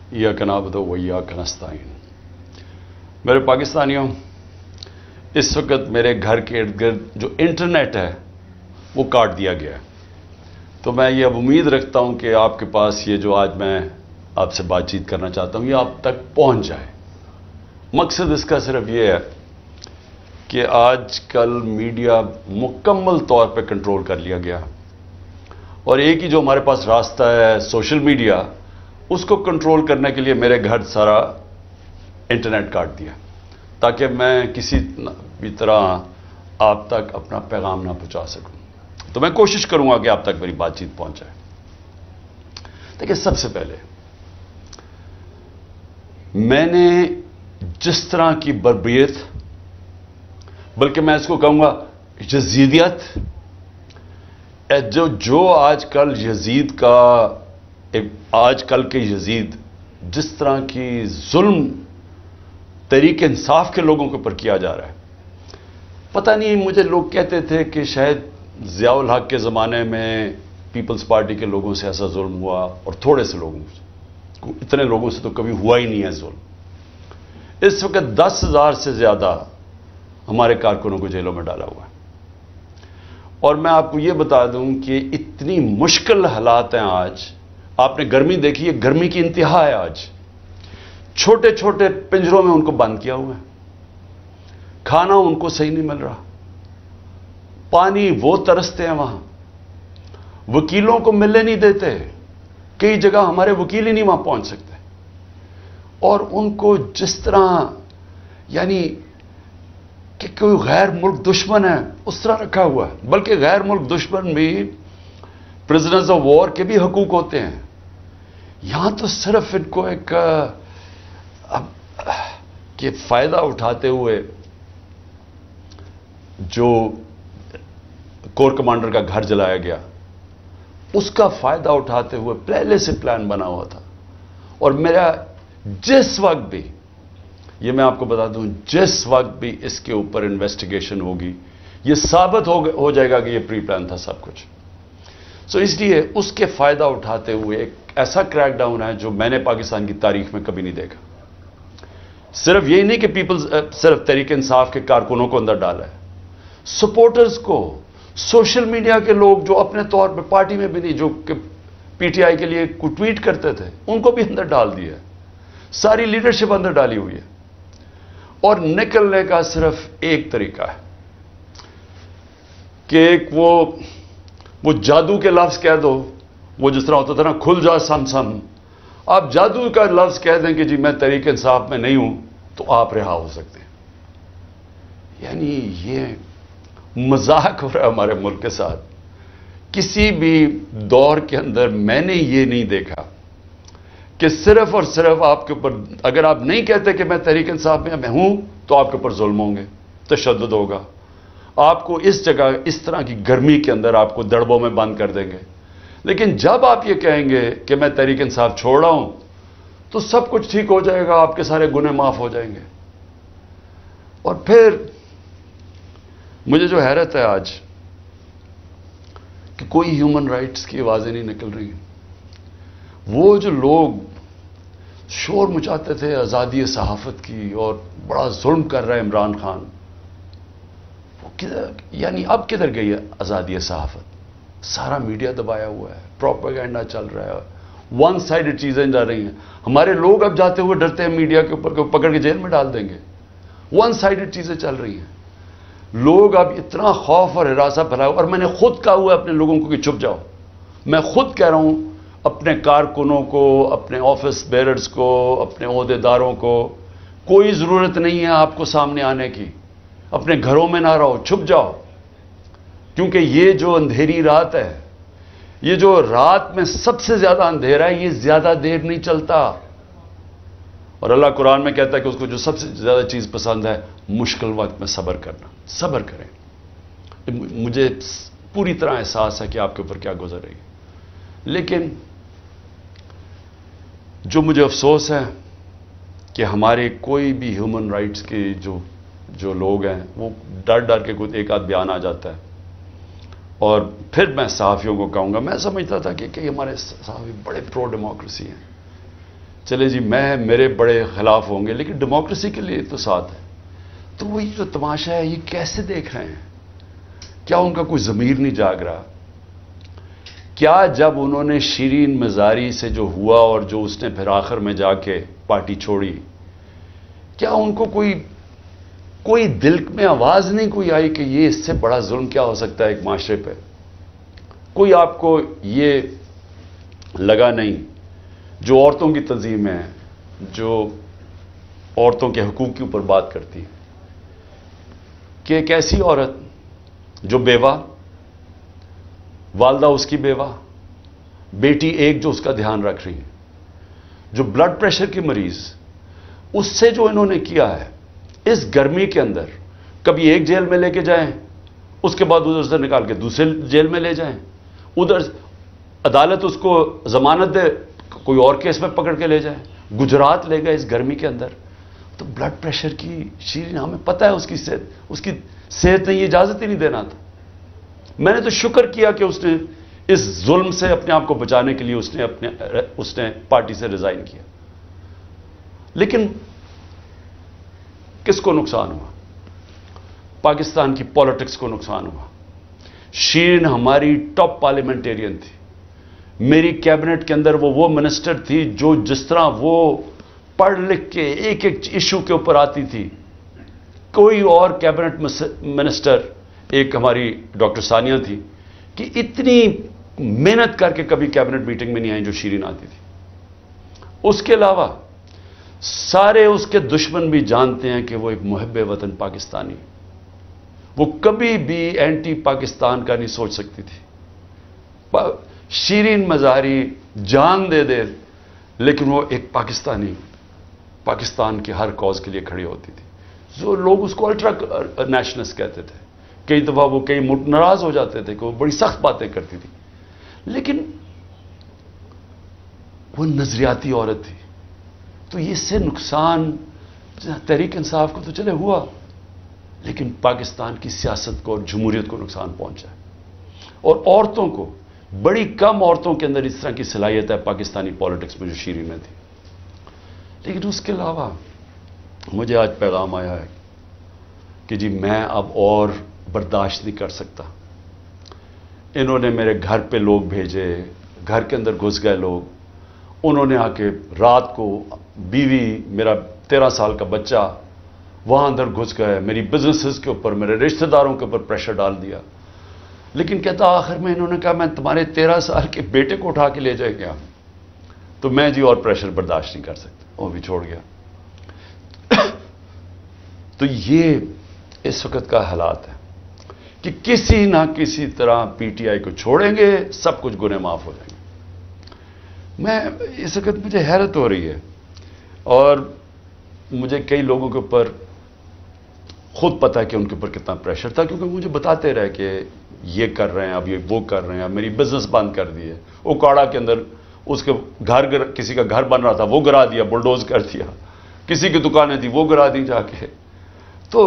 इय्याक नअबुदु व इय्याक नस्तईन। मेरे पाकिस्तानियों, इस वक्त मेरे घर के इर्द गिर्द जो इंटरनेट है वो काट दिया गया है। तो मैं ये अब उम्मीद रखता हूँ कि आपके पास ये जो आज मैं आपसे बातचीत करना चाहता हूँ ये आप तक पहुँच जाए। मकसद इसका सिर्फ ये है कि आजकल मीडिया मुकम्मल तौर पे कंट्रोल कर लिया गया और एक ही जो हमारे पास रास्ता है सोशल मीडिया, उसको कंट्रोल करने के लिए मेरे घर सारा इंटरनेट काट दिया ताकि मैं किसी भी तरह आप तक अपना पैगाम ना पहुंचा सकूं। तो मैं कोशिश करूंगा कि आप तक मेरी बातचीत पहुंच जाए। देखिए, सबसे पहले मैंने जिस तरह की बर्बरियत, बल्कि मैं इसको कहूंगा यजीदियत, जो आजकल यजीद का आजकल के यजीद जिस तरह की जुल्म तहरीक इंसाफ के लोगों के ऊपर किया जा रहा है, पता नहीं, मुझे लोग कहते थे कि शायद ज़ियाउल हक के ज़माने में पीपल्स पार्टी के लोगों से ऐसा जुल्म हुआ और थोड़े से लोगों से, इतने लोगों से तो कभी हुआ ही नहीं है जुल्म। इस वक्त 10,000 से ज़्यादा हमारे कारकुनों को जेलों में डाला हुआ है और मैं आपको ये बता दूं कि इतनी मुश्किल हालात हैं आज। आपने गर्मी देखी है, गर्मी की इंतहा है आज। छोटे छोटे पिंजरों में उनको बंद किया हुआ है, खाना उनको सही नहीं मिल रहा, पानी वो तरसते हैं वहां, वकीलों को मिलने नहीं देते, कई जगह हमारे वकील ही नहीं वहां पहुंच सकते और उनको जिस तरह यानी कि कोई गैर मुल्क दुश्मन है उस तरह रखा हुआ है। बल्कि गैर मुल्क दुश्मन भी प्रिजनर्स ऑफ वॉर के भी हकूक होते हैं। यहां तो सिर्फ इनको एक कि फायदा उठाते हुए जो कोर कमांडर का घर जलाया गया उसका फायदा उठाते हुए पहले से प्लान बना हुआ था। और मेरा जिस वक्त भी, ये मैं आपको बता दूं, जिस वक्त भी इसके ऊपर इन्वेस्टिगेशन होगी ये साबित हो जाएगा कि ये प्री प्लान था सब कुछ। सो इसलिए उसके फायदा उठाते हुए एक ऐसा क्रैकडाउन है जो मैंने पाकिस्तान की तारीख में कभी नहीं देखा। सिर्फ यही नहीं कि पीपल्स सिर्फ तहरीक इंसाफ के कारकुनों को अंदर डाला है, सपोर्टर्स को, सोशल मीडिया के लोग जो अपने तौर पे पार्टी में भी नहीं, जो कि पीटीआई के लिए ट्वीट करते थे, उनको भी अंदर डाल दिया है। सारी लीडरशिप अंदर डाली हुई है और निकलने का सिर्फ एक तरीका है कि एक वो जादू के लफ्ज कह दो, वो जिस तरह होता था ना, खुल जा सम सम। आप जादू का लफ्ज कह दें कि जी मैं तहरीक इंसाफ में नहीं हूं तो आप रिहा हो सकते हैं। यानी ये मजाक हो रहा है हमारे मुल्क के साथ। किसी भी दौर के अंदर मैंने ये नहीं देखा कि सिर्फ और सिर्फ आपके ऊपर, अगर आप नहीं कहते कि मैं तहरीक इंसाफ में हूं तो आपके ऊपर जुल्म होंगे, तशद्दुद होगा, आपको इस जगह इस तरह की गर्मी के अंदर आपको दड़बों में बंद कर देंगे। लेकिन जब आप ये कहेंगे कि मैं तहरीक इंसाफ छोड़ रहा हूं तो सब कुछ ठीक हो जाएगा, आपके सारे गुनाह माफ हो जाएंगे। और फिर मुझे जो हैरत है आज कि कोई ह्यूमन राइट्स की आवाजें नहीं निकल रही। वो जो लोग शोर मचाते थे आजादी सहाफत की और बड़ा जुल्म कर रहा है इमरान खान, वो किधर, यानी अब किधर गई है आजादी सहाफत? सारा मीडिया दबाया हुआ है, प्रोपेगेंडा चल रहा है, वन साइडेड चीजें जा रही हैं। हमारे लोग अब जाते हुए डरते हैं मीडिया के ऊपर, पकड़ के जेल में डाल देंगे। वन साइडेड चीजें चल रही हैं। लोग अब इतना खौफ और हिरासा फैलाया। और मैंने खुद कहा हुआ है अपने लोगों को कि चुप जाओ। मैं खुद कह रहा हूं अपने कारकुनों को, अपने ऑफिस बेरर्स को, अपने ओहदेदारों को, कोई जरूरत नहीं है आपको सामने आने की। अपने घरों में ना रहो, छुप जाओ, क्योंकि ये जो अंधेरी रात है, ये जो रात में सबसे ज्यादा अंधेरा है, ये ज्यादा देर नहीं चलता। और अल्लाह कुरान में कहता है कि उसको जो सबसे ज्यादा चीज पसंद है, मुश्किल वक्त में सब्र करना। सब्र करें। मुझे पूरी तरह एहसास है कि आपके ऊपर क्या गुजर रही है, लेकिन जो मुझे अफसोस है कि हमारे कोई भी ह्यूमन राइट्स के जो लोग हैं, वो डर डर के कुछ एक आध बयान आ जाता है। और फिर मैं सहाफ़ियों को कहूँगा, मैं समझता था कि हमारे सहाफ़ी बड़े प्रो डेमोक्रेसी हैं, چلے جی میرے بڑے خلاف ہوں گے لیکن ڈیموکریسی کے لیے تو ساتھ ہے. تو وہ یہ جو تماشا ہے یہ کیسے دیکھ رہے ہیں؟ کیا ان کا کوئی ضمیر نہیں جاگ رہا؟ کیا جب انہوں نے شیرین مزاری سے جو ہوا اور جو اس نے پھر آخر میں جا کے پارٹی چھوڑی، کیا ان کو کوئی دل میں آواز نہیں کوئی آئی کہ یہ اس سے بڑا ظلم کیا ہو سکتا ہے ایک معاشرے پہ؟ کوئی آپ کو یہ لگا نہیں؟ جو عورتوں کی تنظیم ہے، جو عورتوں کے حقوق کے اوپر بات کرتی ہے، کہ ایک ایسی عورت جو بیوہ، والدہ اس کی بیوہ، بیٹی ایک جو اس کا دھیان رکھ رہی ہے، جو بلڈ پریشر کی مریض، اس سے جو انہوں نے کیا ہے اس گرمی کے اندر، کبھی ایک جیل میں لے کے جائیں، اس کے بعد ادھر سے نکال کے دوسرے جیل میں لے جائیں، ادھر عدالت اس کو ضمانت دے کوئی اور کیس میں پکڑ کے لے جائیں، گجرات لے گئے اس گرمی کے اندر. تو بلڈ پریشر کی شیرین، ہمیں پتہ ہے اس کی صحت نے یہ اجازت ہی نہیں دینا تھا. میں نے تو شکر کیا کہ اس نے اس ظلم سے اپنے آپ کو بچانے کے لیے اس نے پارٹی سے ریزائن کیا. لیکن کس کو نقصان ہوا؟ پاکستان کی پالیٹکس کو نقصان ہوا. شیرین ہماری ٹاپ پارلیمنٹیرین تھی. میری کیبنٹ کے اندر وہ منسٹر تھی جو جس طرح وہ پڑھ لکھ کے ایک ایک ایشو کے اوپر آتی تھی، کوئی اور کیبنٹ منسٹر، ایک ہماری ڈاکٹر ثانیہ تھی کہ اتنی محنت کر کے کبھی کیبنٹ میٹنگ میں نہیں آئی جو شیرین آتی تھی. اس کے علاوہ سارے اس کے دشمن بھی جانتے ہیں کہ وہ ایک محب وطن پاکستانی، وہ کبھی بھی اینٹی پاکستان کا نہیں سوچ سکتی تھی. شیرین مزاری جان دے دے لیکن وہ ایک پاکستان کے ہر کاز کے لیے کھڑی ہوتی تھی. جو لوگ اس کو الٹرا نیشنلسٹ کہتے تھے، کئی دفعہ وہ کئی ناراض ہو جاتے تھے کہ وہ بڑی سخت باتیں کرتی تھی، لیکن وہ نظریاتی عورت تھی. تو اس سے نقصان تحریک انصاف کو تو چلے ہوا، لیکن پاکستان کی سیاست کو اور جمہوریت کو نقصان پہنچا. اور عورتوں کو، بڑی کم عورتوں کے اندر اس طرح کی صلاحیت ہے پاکستانی پالیٹکس میں جو شیرین میں تھی. لیکن اس کے علاوہ مجھے آج پیغام آیا ہے کہ جی میں اب اور برداشت نہیں کر سکتا. انہوں نے میرے گھر پہ لوگ بھیجے، گھر کے اندر گھس گئے لوگ، انہوں نے آ کے رات کو بیوی، میرا 13 سال کا بچہ وہاں اندر گھس گئے، میری بزنسز کے اوپر، میرے رشتہ داروں کے اوپر پریشر ڈال دیا. لیکن کہتا آخر میں انہوں نے کہا میں تمہارے 13 سال کے بیٹے کو اٹھا کے لے جائے گیا. تو میں جی اور پریشر برداشت نہیں کر سکتا، وہ بھی چھوڑ گیا. تو یہ اس وقت کا حالات ہے کہ کسی نہ کسی طرح پی ٹی آئی کو چھوڑیں گے، سب کچھ گناہ معاف ہو جائیں گے. میں اس وقت مجھے حیرت ہو رہی ہے، اور مجھے کئی لوگوں کے اوپر خود پتا ہے کہ ان کے اوپر کتنا پریشر تھا، کیونکہ مجھے بتاتے رہے کہ یہ کر رہے ہیں، اب یہ وہ کر رہے ہیں، اب میری بزنس بند کر دی ہے. اوکاڑا کے اندر اس کے کسی کا گھر بن رہا تھا وہ گرا دیا، بلڈوز کر دیا. کسی کی دکانیں تھی وہ گرا دی جا کے. تو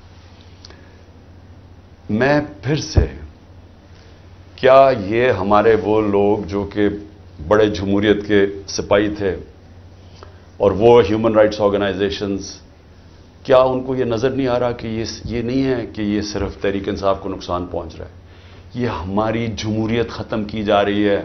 میں پھر سے، کیا یہ ہمارے وہ لوگ جو کہ بڑے جمہوریت کے سپاہی تھے اور وہ ہیومن رائٹس آرگنائزیشنز، کیا ان کو یہ نظر نہیں آ رہا کہ یہ نہیں ہے کہ یہ صرف تحریک انصاف کو نقصان پہنچ رہا ہے؟ یہ ہماری جمہوریت ختم کی جا رہی ہے.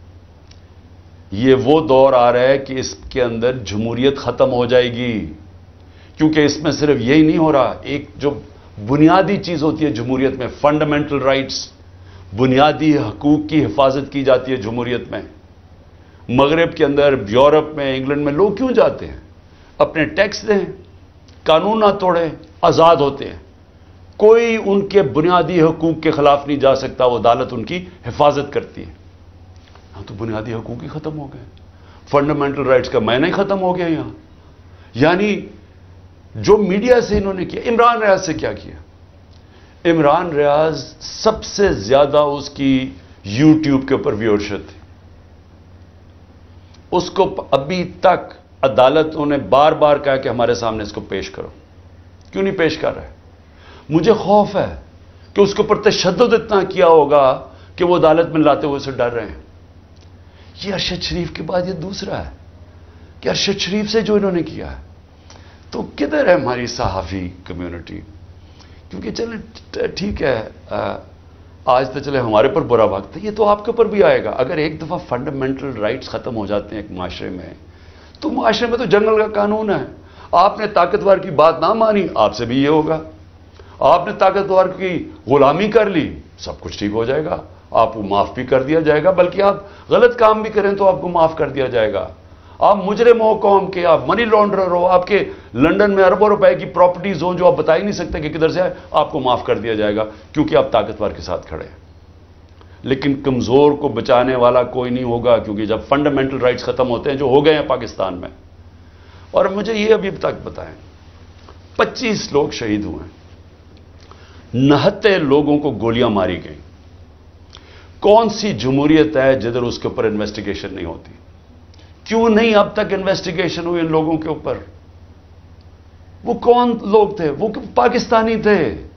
یہ وہ دور آ رہا ہے کہ اس کے اندر جمہوریت ختم ہو جائے گی، کیونکہ اس میں صرف یہی نہیں ہو رہا. ایک جو بنیادی چیز ہوتی ہے جمہوریت میں، فنڈامنٹل رائٹس، بنیادی حقوق کی حفاظت کی جاتی ہے جمہوریت میں. مغرب کے اندر، یورپ میں، انگلینڈ میں لوگ کیوں جاتے ہیں؟ اپنے ٹیکس دیں، قانون نہ توڑیں، آزاد ہوتے ہیں. کوئی ان کے بنیادی حقوق کے خلاف نہیں جا سکتا، وہ عدالت ان کی حفاظت کرتی ہے. ہاں تو بنیادی حقوق ہی ختم ہو گئے، فنڈامنٹل رائٹس کا معنی ہی ختم ہو گیا یہاں. یعنی جو میڈیا سے انہوں نے کیا، عمران ریاض سے کیا کیا؟ عمران ریاض سب سے زیادہ اس کی یوٹیوب کے اوپر ویورشپ تھی. اس کو ابھی تک عدالتوں نے بار بار کہا کہ ہمارے سامنے اس کو پیش کرو. کیوں نہیں پیش کر رہے؟ مجھے خوف ہے کہ اس کے اوپر تشدد اتنا کیا ہوگا کہ وہ عدالت میں لاتے ہوئے سے ڈر رہے ہیں. یہ ارشد شریف کے بعد یہ دوسرا ہے کہ ارشد شریف سے جو انہوں نے کیا ہے، تو کدھر ہے ہماری صحافی کمیونٹی؟ کیونکہ چلیں ٹھیک ہے، آج تو چلے ہمارے پر برا وقت ہے، یہ تو آپ کے اوپر بھی آئے گا۔ اگر ایک دفعہ فنڈامنٹل رائٹس ختم ہو جاتے ہیں ایک معاشرے میں، تو معاشرے میں تو جنگل کا قانون ہے۔ آپ نے طاقتور کی بات نہ مانی، آپ سے بھی یہ ہوگا۔ آپ نے طاقتور کی غلامی کر لی، سب کچھ ٹھیک ہو جائے گا، آپ کو معاف بھی کر دیا جائے گا، بلکہ آپ غلط کام بھی کریں تو آپ کو معاف کر دیا جائے گا۔ آپ مجرم ہو قوم کے، آپ منی لانڈرر ہو، آپ کے لنڈن میں اربوں روپے کی پراپرٹیز ہوں جو آپ بتا ہی نہیں سکتے کہ کدھر سے ہے، آپ کو معاف کر دیا جائے گا کیونکہ آپ طاقتور کے ساتھ کھڑے ہیں۔ لیکن کمزور کو بچانے والا کوئی نہیں ہوگا، کیونکہ جب فنڈامنٹل رائٹس ختم ہوتے ہیں جو ہو گئے ہیں پاکستان میں۔ اور مجھے یہ ابھی تک بتائیں، 25 لوگ شہید ہوئے ہیں، 69 لوگوں کو گولیاں ماری گئیں۔ کون سی جمہوریت ہے جدھر اس کے اوپر انویسٹیگیشن نہیں ہوتی؟ کیوں نہیں اب تک انویسٹیگیشن ہوئی ان لوگوں کے اوپر؟ وہ کون لوگ تھے؟ وہ پاکستانی تھے،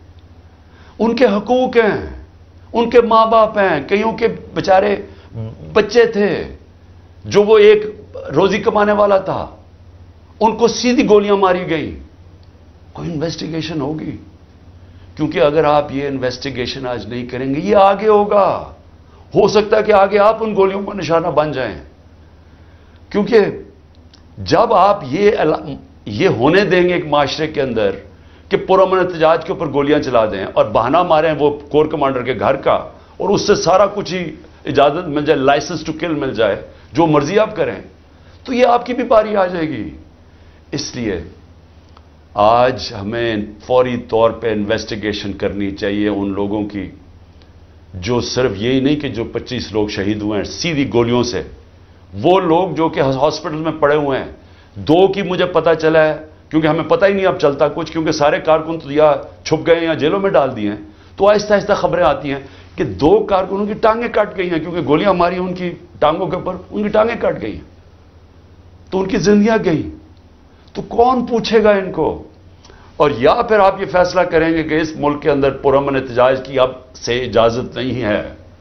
ان کے حقوق ہیں، ان کے ماں باپ ہیں، کئیوں کے بیچارے بچے تھے جو وہ ایک روزی کمانے والا تھا، ان کو سیدھی گولیاں ماری گئی۔ کوئی انویسٹیگیشن ہوگی؟ کیونکہ اگر آپ یہ انویسٹیگیشن آج نہیں کریں گے، یہ آگے ہوگا، ہو سکتا ہے کہ آگے آپ ان گولیوں کا نشانہ بن جائیں۔ کیونکہ جب آپ یہ ہونے دیں گے ایک معاشرے کے اندر کہ پرامن احتجاج کے اوپر گولیاں چلا دیں اور بہانہ ماریں وہ کور کمانڈر کے گھر کا، اور اس سے سارا کچھ ہی اجازت مل جائے، لائسنس ٹو کل مل جائے، جو مرضی آپ کریں، تو یہ آپ کی بھی باری آ جائے گی۔ اس لیے آج ہمیں فوری طور پہ انویسٹیگیشن کرنی چاہیے ان لوگوں کی، جو صرف یہی نہیں کہ جو 25 لوگ شہید ہوئے ہیں سیدھی گولیوں سے، وہ لوگ جو کہ ہاسپٹل میں پڑے ہوئے ہیں، 2 کی مجھے پتہ چلا ہے، کیونکہ ہمیں پتہ ہی نہیں اب چلتا کچھ، کیونکہ سارے کارکن تو یا چھپ گئے ہیں یا جیلوں میں ڈال دیے ہیں، تو آہستہ آہستہ خبریں آتی ہیں کہ 2 کارکنوں کی ٹانگیں کٹ گئی ہیں، کیونکہ گولیاں ماری ان کی ٹانگوں کے اوپر، ان کی ٹانگیں کٹ گئی ہیں، تو ان کی زندگیاں گئی۔ تو کون پوچھے گا ان کو؟ اور یا پھر آپ یہ فیصلہ کریں گے کہ اس ملک کے اندر پرامن احتجاج کی اب سے اجازت نہیں ہے،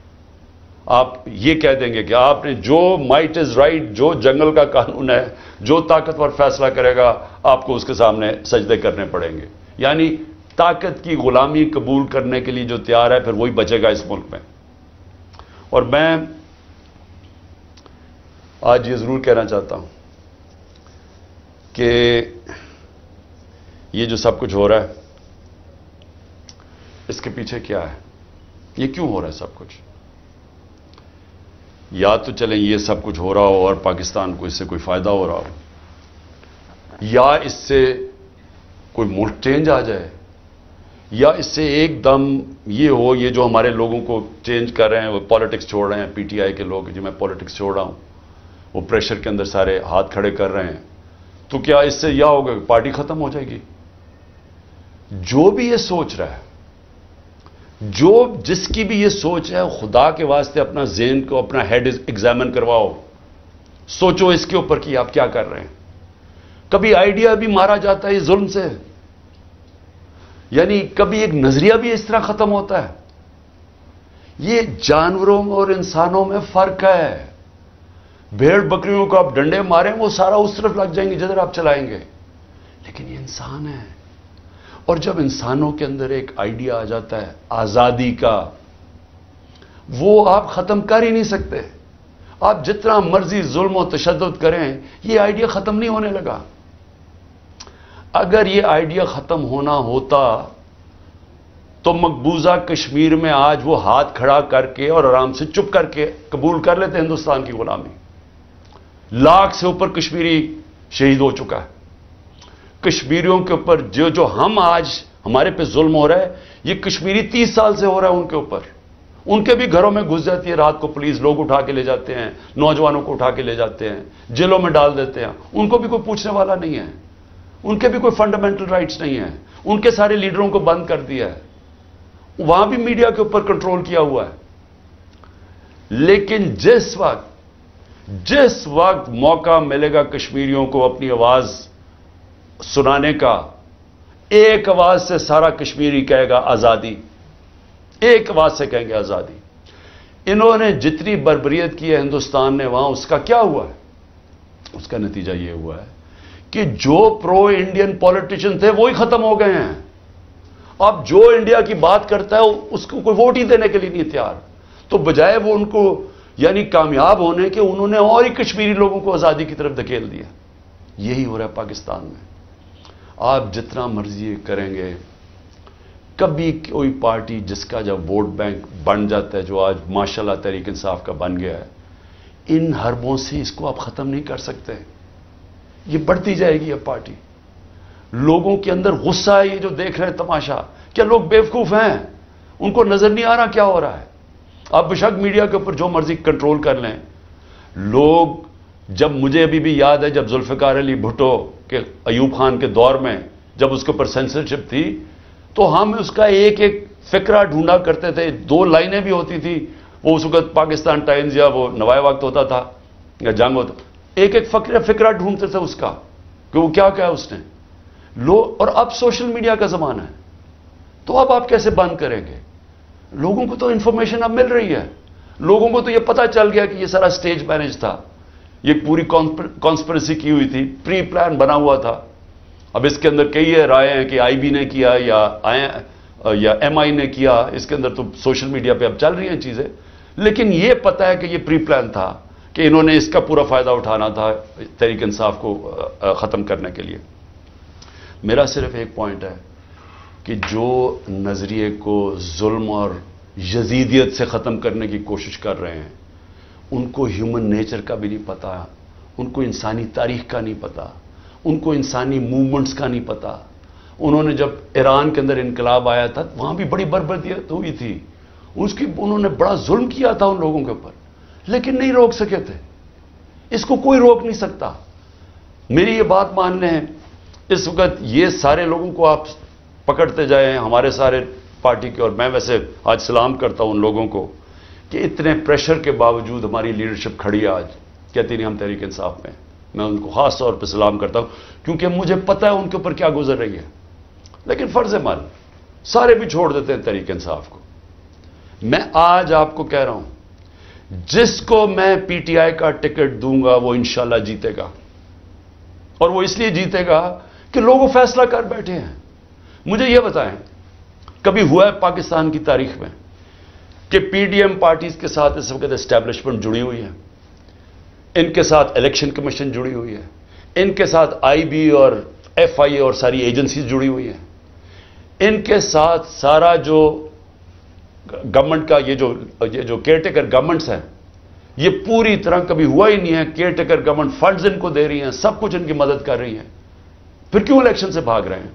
آپ یہ کہہ دیں گے کہ آپ نے جو مائٹ از رائٹ، جو جنگل کا قانون ہے، جو طاقتور فیصلہ کرے گا آپ کو اس کے سامنے سجدے کرنے پڑیں گے۔ یعنی طاقت کی غلامی قبول کرنے کے لیے جو تیار ہے پھر وہی بچے گا اس ملک میں۔ اور میں آج یہ ضرور کہنا چاہتا ہوں کہ یہ جو سب کچھ ہو رہا ہے اس کے پیچھے کیا ہے؟ یہ کیوں ہو رہا ہے سب کچھ؟ یا تو چلیں یہ سب کچھ ہو رہا ہو اور پاکستان کو اس سے کوئی فائدہ ہو رہا ہو، یا اس سے کوئی ملک چینج آ جائے، یا اس سے ایک دم یہ ہو، یہ جو ہمارے لوگوں کو چینج کر رہے ہیں، وہ پالیٹکس چھوڑ رہے ہیں، پی ٹی آئی کے لوگ، جو میں پالیٹکس چھوڑ رہا ہوں، وہ پریشر کے اندر سارے ہاتھ کھڑے کر رہے ہیں، تو کیا اس سے یہ ہوگا کہ پارٹی ختم ہو جائے گی؟ جو بھی یہ سوچ رہا ہے، جس کی بھی یہ سوچ ہے، خدا کے واسطے اپنا ذہن کو، اپنا ہیڈ ایگزامن کرواؤ، سوچو اس کے اوپر کہ آپ کیا کر رہے ہیں۔ کبھی آئیڈیا بھی مارا جاتا ہے ظلم سے، یعنی کبھی ایک نظریہ بھی اس طرح ختم ہوتا ہے۔ یہ جانوروں اور انسانوں میں فرق ہے۔ بھیڑ بکریوں کو آپ ڈنڈے ماریں وہ سارا اس طرف لگ جائیں گے جدھر آپ چلائیں گے، لیکن یہ انسان ہے۔ اور جب انسانوں کے اندر ایک آئیڈیا آ جاتا ہے آزادی کا، وہ آپ ختم کر ہی نہیں سکتے۔ آپ جتنا مرضی ظلم و تشدد کریں، یہ آئیڈیا ختم نہیں ہونے لگا۔ اگر یہ آئیڈیا ختم ہونا ہوتا تو مقبوضہ کشمیر میں آج وہ ہاتھ کھڑا کر کے اور آرام سے چپ کر کے قبول کر لیتے ہندوستان کی غلامی۔ 1 لاکھ سے اوپر کشمیری شہید ہو چکا ہے۔ کشمیریوں کے اوپر جو ہم آج ہمارے پہ ظلم ہو رہا ہے، یہ کشمیری 30 سال سے ہو رہا ہے ان کے اوپر۔ ان کے بھی گھروں میں گھس جاتی ہے رات کو پولیس، لوگ اٹھا کے لے جاتے ہیں، نوجوانوں کو اٹھا کے لے جاتے ہیں، جیلوں میں ڈال دیتے ہیں، ان کو بھی کوئی پوچھنے والا نہیں ہے، ان کے بھی کوئی فنڈامنٹل رائٹس نہیں ہیں، ان کے سارے لیڈروں کو بند کر دیا ہے، وہاں بھی میڈیا کے اوپر کنٹرول کیا ہوا ہے۔ لیکن جس وقت موقع ملے گا کشمیریوں کو اپنی آواز سنانے کا، ایک آواز سے سارا کشمیری کہے گا آزادی، ایک آواز سے کہیں گے آزادی۔ انہوں نے جتنی بربریت کی ہے ہندوستان نے وہاں، اس کا کیا ہوا ہے؟ اس کا نتیجہ یہ ہوا ہے کہ جو پرو انڈین پولیٹیشین تھے وہی ختم ہو گئے ہیں. اب جو انڈیا کی بات کرتا ہے اس کو کوئی ووٹ ہی دینے کے لیے نہیں تیار. تو بجائے وہ ان کو یعنی کامیاب ہونے کے انہوں نے اور ہی کشمیری لوگوں کو آزادی کی طرف دھکیل دیا. یہی ہو رہا ہے پاکستان میں. آپ جتنا مرضی کریں گے, کبھی کوئی پارٹی جس کا جب ووٹ بینک بن جاتا ہے, جو آج ماشاءاللہ تحریک انصاف کا بن گیا ہے, ان حربوں سے اس کو آپ ختم نہیں کر سکتے. یہ بڑھتی جائے گی اب پارٹی. لوگوں کے اندر غصہ ہے, یہ جو دیکھ رہے ہیں تماشا. کیا لوگ بیوقوف ہیں؟ ان کو نظر نہیں آ رہا کیا ہو رہا ہے؟ آپ بشک میڈیا کے اوپر جو مرضی کنٹرول کر لیں. لوگ جب مجھے ابھی بھی یاد ہے جب ذوالفقار علی بھٹو کے ایوب خان کے دور میں جب اس کے اوپر سینسرشپ تھی تو ہم اس کا ایک ایک فقرہ ڈھونڈا کرتے تھے. 2 لائنیں بھی ہوتی تھی. وہ اس وقت پاکستان ٹائمز یا وہ نوائے وقت ہوتا تھا یا جنگ ہوتا, ایک ایک فقرہ ڈھونڈتے تھے اس کا کہ وہ کیا کہا اس نے. اور اب سوشل میڈیا کا زمانہ ہے, تو اب آپ کیسے بند کریں گے؟ لوگوں کو تو انفارمیشن اب مل رہی ہے. لوگوں کو تو یہ پتا چل گیا کہ یہ سارا سٹیج مینج تھا, یہ پوری کانسپریسی کی ہوئی تھی, پری پلان بنا ہوا تھا. اب اس کے اندر کئی رائے ہیں کہ آئی بی نے کیا یا ایم آئی نے کیا. اس کے اندر تو سوشل میڈیا پہ اب چل رہی ہیں چیزیں, لیکن یہ پتا ہے کہ یہ پری پلان تھا کہ انہوں نے اس کا پورا فائدہ اٹھانا تھا تحریک انصاف کو ختم کرنے کے لیے. میرا صرف ایک پوائنٹ ہے کہ جو نظریے کو ظلم اور یزیدیت سے ختم کرنے کی کوشش کر رہے ہیں, ان کو ہیومن نیچر کا بھی نہیں پتا, ان کو انسانی تاریخ کا نہیں پتا, ان کو انسانی موومنٹس کا نہیں پتا. انہوں نے جب ایران کے اندر انقلاب آیا تھا وہاں بھی بڑی بربریت ہوئی تھی, انہوں نے بڑا ظلم کیا تھا ان لوگوں کے اوپر, لیکن نہیں روک سکے تھے. اس کو کوئی روک نہیں سکتا. میری یہ بات مان لیں, اس وقت یہ سارے لوگوں کو آپ پکڑتے جائیں, ہمارے سارے پارٹی کے, اور میں ویسے آج سلام کرتا ہوں ان لوگوں کو کہ اتنے پریشر کے باوجود ہماری لیڈرشپ کھڑی ہے آج, کہتی نہیں ہم تحریک انصاف میں. میں ان کو خاص طور پہ سلام کرتا ہوں کیونکہ مجھے پتہ ہے ان کے اوپر کیا گزر رہی ہے. لیکن فرض مال سارے بھی چھوڑ دیتے ہیں تحریک انصاف کو. میں آج آپ کو کہہ رہا ہوں, جس کو میں پی ٹی آئی کا ٹکٹ دوں گا وہ انشاءاللہ جیتے گا, اور وہ اس لیے جیتے گا کہ لوگ فیصلہ کر بیٹھے ہیں. مجھے یہ بتائیں, کبھی ہوا ہے پاکستان کی تاریخ میں کہ پی ڈی ایم پارٹیز کے ساتھ اس وقت اسٹیبلشمنٹ جڑی ہوئی ہے, ان کے ساتھ الیکشن کمیشن جڑی ہوئی ہے, ان کے ساتھ آئی بی اور ایف آئی اے اور ساری ایجنسیز جڑی ہوئی ہیں, ان کے ساتھ سارا جو گورنمنٹ کا یہ جو کیئر ٹیکر گورنمنٹس ہیں, یہ پوری طرح کبھی ہوا ہی نہیں ہے. کیئر ٹیکر گورنمنٹ فنڈز ان کو دے رہی ہیں, سب کچھ ان کی مدد کر رہی ہیں, پھر کیوں الیکشن سے بھاگ رہے ہیں؟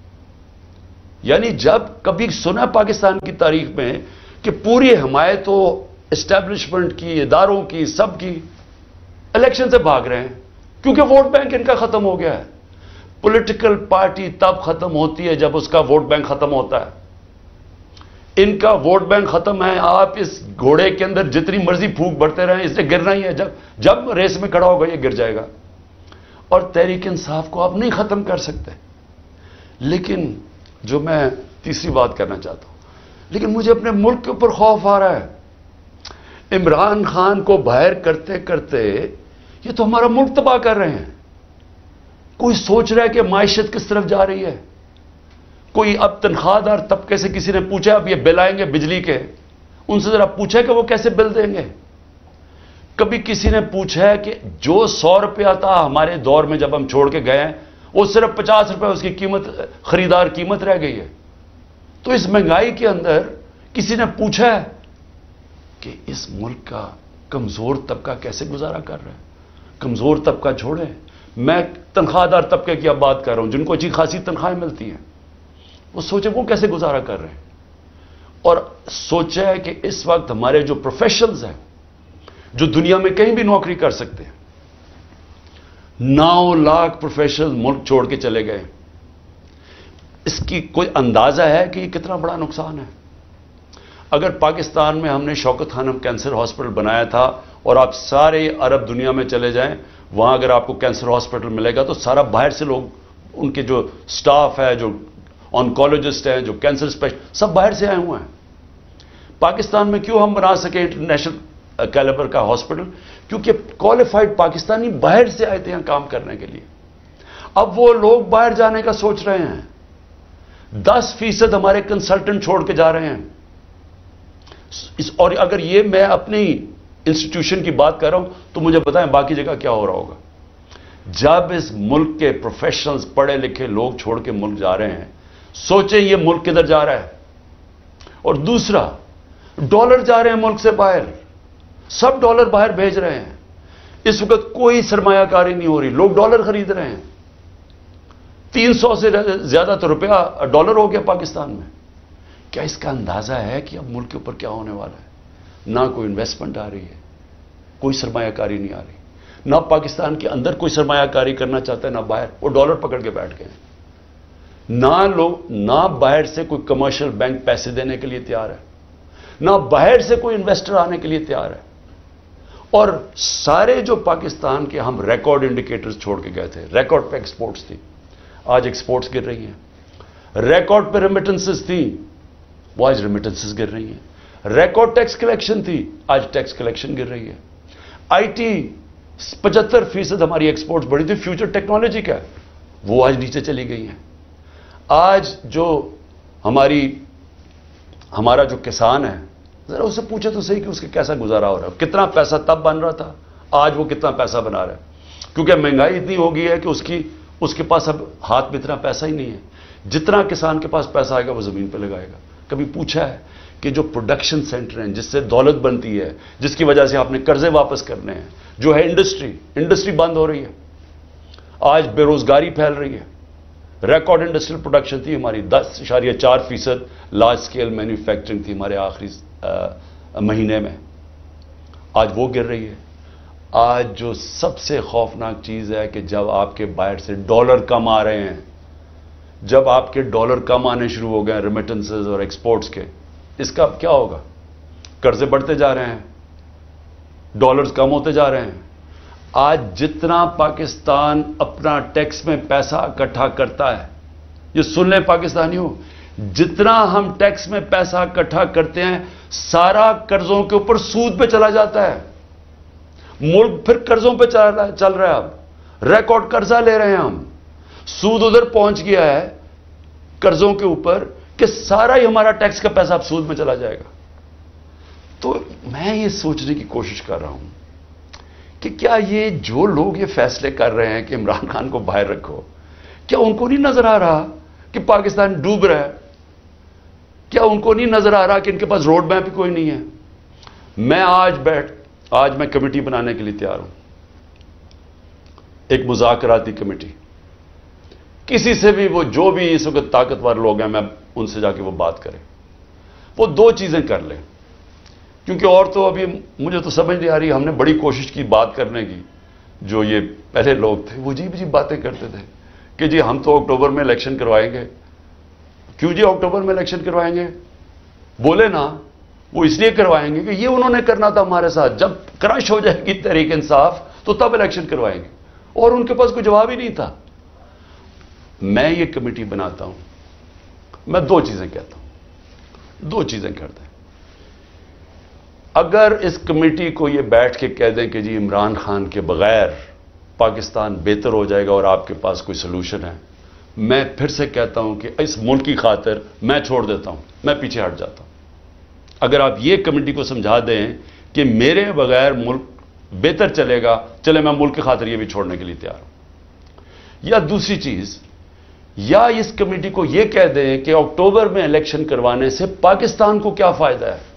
یعنی جب کبھی سنا پاکستان کی تاریخ میں کہ پوری حمایت ہو اسٹیبلشمنٹ کی, اداروں کی, سب کی, الیکشن سے بھاگ رہے ہیں کیونکہ ووٹ بینک ان کا ختم ہو گیا ہے. پولیٹیکل پارٹی تب ختم ہوتی ہے جب اس کا ووٹ بینک ختم ہوتا ہے. ان کا ووٹ بینک ختم ہے. آپ اس گھوڑے کے اندر جتنی مرضی پھونک بڑھتے رہیں, اس نے گرنا ہی ہے. جب ریس میں کھڑا ہوگا یہ گر جائے گا. اور تحریک انصاف کو آپ نہیں ختم کر سکتے. لیکن جو میں تیسری بات کرنا چاہتا ہوں, لیکن مجھے اپنے ملک کے اوپر خوف آ رہا ہے. عمران خان کو باہر کرتے کرتے یہ تو ہمارا ملک تباہ کر رہے ہیں. کوئی سوچ رہا ہے کہ معیشت کس طرف جا رہی ہے؟ کوئی اب تنخواہ دار طبقے سے کسی نے پوچھا اب یہ بل آئیں گے بجلی کے, ان سے ذرا پوچھا کہ وہ کیسے بل دیں گے؟ کبھی کسی نے پوچھا ہے کہ جو 100 روپیہ تھا ہمارے دور میں جب ہم چھوڑ کے گئے ہیں, وہ صرف 50 روپے اس کی قیمت, خریدار قیمت رہ گئی ہے. تو اس مہنگائی کے اندر کسی نے پوچھا ہے کہ اس ملک کا کمزور طبقہ کیسے گزارا کر رہا ہے؟ کمزور طبقہ چھوڑے, میں تنخواہ دار طبقے کی اب بات کر رہا ہوں, جن کو اچھی خاصی تنخواہیں ملتی ہیں, وہ سوچے وہ کیسے گزارا کر رہے ہیں. اور سوچا ہے کہ اس وقت ہمارے جو پروفیشنلز ہیں, جو دنیا میں کہیں بھی نوکری کر سکتے ہیں, 9 لاکھ پروفیشنل ملک چھوڑ کے چلے گئے. اس کی کوئی اندازہ ہے کہ یہ کتنا بڑا نقصان ہے؟ اگر پاکستان میں ہم نے شوکت خانم کینسر ہاسپٹل بنایا تھا, اور آپ سارے عرب دنیا میں چلے جائیں, وہاں اگر آپ کو کینسر ہاسپٹل ملے گا تو سارا باہر سے لوگ, ان کے جو سٹاف ہے, جو آنکولوجسٹ ہیں, جو کینسر اسپیشل, سب باہر سے آئے ہوئے ہیں. پاکستان میں کیوں ہم بنا سکے انٹرنیشنل کیلیبر کا ہاسپٹل، کیونکہ کوالیفائڈ پاکستانی باہر سے آئے تھے یہاں کام کرنے کے لیے. اب وہ لوگ باہر جانے کا سوچ رہے ہیں. 10% ہمارے کنسلٹنٹ چھوڑ کے جا رہے ہیں. اور اگر یہ میں اپنی انسٹیٹیوشن کی بات کر رہا ہوں تو مجھے بتائیں باقی جگہ کیا ہو رہا ہوگا. جب اس ملک کے پروفیشنلز پڑھے لکھے لوگ چھوڑ کے ملک جا رہے ہیں، سوچیں یہ ملک کدھر جا رہا ہے. اور دوسرا، ڈالر جا رہے ہیں ملک سے باہر، سب ڈالر باہر بھیج رہے ہیں. اس وقت کوئی سرمایہ کاری نہیں ہو رہی، لوگ ڈالر خرید رہے ہیں. 300 سے زیادہ تو روپیہ ڈالر ہو گیا پاکستان میں. کیا اس کا اندازہ ہے کہ اب ملک کے اوپر کیا ہونے والا ہے؟ نہ کوئی انویسٹمنٹ آ رہی ہے، کوئی سرمایہ کاری نہیں آ رہی، نہ پاکستان کے اندر کوئی سرمایہ کاری کرنا چاہتا ہے نہ باہر. وہ ڈالر پکڑ کے بیٹھ گئے. نہ باہر سے کوئی کمرشل بینک پیسے دینے کے لیے تیار ہے، نہ باہر سے کوئی انویسٹر آنے کے لیے تیار ہے. اور سارے جو پاکستان کے ہم ریکارڈ انڈیکیٹرز چھوڑ کے گئے تھے، ریکارڈ پہ ایکسپورٹس تھی، آج ایکسپورٹس گر رہی ہیں. ریکارڈ پہ ریمیٹنسز تھی، وہ آج ریمیٹنسز گر رہی ہیں. ریکارڈ ٹیکس کلیکشن تھی، آج ٹیکس کلیکشن گر رہی ہے. آئی ٹی 75% ہماری ایکسپورٹس بڑھی تھی فیوچر ٹیکنالوجی کا، وہ آج نیچے چلی گئی ہیں. آج جو ہمارا جو کسان ہے، ذرا اسے پوچھے تو صحیح کہ اس کے کیسا گزارا ہو رہا ہے. کتنا پیسہ تب بن رہا تھا، آج وہ کتنا پیسہ بنا رہا ہے. کیونکہ مہنگائی اتنی ہو گئی ہے کہ اس کے پاس اب ہاتھ میں اتنا پیسہ ہی نہیں ہے. جتنا کسان کے پاس پیسہ آئے گا وہ زمین پہ لگائے گا. کبھی پوچھا ہے کہ جو پروڈکشن سینٹر ہیں جس سے دولت بنتی ہے، جس کی وجہ سے آپ نے قرضے واپس کرنے ہیں، جو ہے انڈسٹری بند ہو رہی ہے. آج بے روزگاری پھیل رہی ہے. ریکارڈ انڈسٹریل پروڈکشن تھی ہماری، 10.4% لارج سکیل مینوفیکچرنگ تھی ہمارے آخری مہینے میں، آج وہ گر رہی ہے. آج جو سب سے خوفناک چیز ہے کہ جب آپ کے باہر سے ڈالر کم آ رہے ہیں، جب آپ کے ڈالر کم آنے شروع ہو گئے ریمیٹنسز اور ایکسپورٹس کے، اس کا اب کیا ہوگا؟ قرضے بڑھتے جا رہے ہیں، ڈالرز کم ہوتے جا رہے ہیں. آج جتنا پاکستان اپنا ٹیکس میں پیسہ اکٹھا کرتا ہے، یہ سن لیں پاکستانیوں، جتنا ہم ٹیکس میں پیسہ اکٹھا کرتے ہیں سارا قرضوں کے اوپر سود پہ چلا جاتا ہے. ملک پھر قرضوں پہ چل رہا ہے. اب ریکارڈ قرضہ لے رہے ہیں ہم، سود ادھر پہنچ گیا ہے قرضوں کے اوپر کہ سارا ہی ہمارا ٹیکس کا پیسہ اب سود میں چلا جائے گا. تو میں یہ سوچنے کی کوشش کر رہا ہوں کہ کیا یہ جو لوگ یہ فیصلے کر رہے ہیں کہ عمران خان کو باہر رکھو، کیا ان کو نہیں نظر آ رہا کہ پاکستان ڈوب رہا ہے؟ کیا ان کو نہیں نظر آ رہا کہ ان کے پاس روڈ میپ بھی کوئی نہیں ہے؟ میں آج میں کمیٹی بنانے کے لیے تیار ہوں، ایک مذاکراتی کمیٹی. کسی سے بھی، وہ جو بھی اس وقت طاقتور لوگ ہیں، میں ان سے جا کے وہ بات کریں. وہ دو چیزیں کر لیں، کیونکہ اور تو ابھی مجھے تو سمجھ نہیں آ رہی. ہم نے بڑی کوشش کی بات کرنے کی، جو یہ پہلے لوگ تھے وہ عجیب باتیں کرتے تھے کہ جی ہم تو اکتوبر میں الیکشن کروائیں گے. کیوں جی اکتوبر میں الیکشن کروائیں گے؟ بولے نا، وہ اس لیے کروائیں گے کہ یہ انہوں نے کرنا تھا ہمارے ساتھ. جب کرش ہو جائے گی تحریک انصاف تو تب الیکشن کروائیں گے، اور ان کے پاس کوئی جواب ہی نہیں تھا. میں یہ کمیٹی بناتا ہوں، میں دو چیزیں کہتا ہوں، دو چیزیں کرتے ہیں. اگر اس کمیٹی کو یہ بیٹھ کے کہہ دیں کہ جی عمران خان کے بغیر پاکستان بہتر ہو جائے گا اور آپ کے پاس کوئی سلوشن ہے، میں پھر سے کہتا ہوں کہ اس ملک کی خاطر میں چھوڑ دیتا ہوں، میں پیچھے ہٹ جاتا ہوں. اگر آپ یہ کمیٹی کو سمجھا دیں کہ میرے بغیر ملک بہتر چلے گا، چلے میں ملک کی خاطر یہ بھی چھوڑنے کے لیے تیار ہوں. یا دوسری چیز، یا اس کمیٹی کو یہ کہہ دیں کہ اکتوبر میں الیکشن کروانے سے پاکستان کو کیا فائدہ ہے.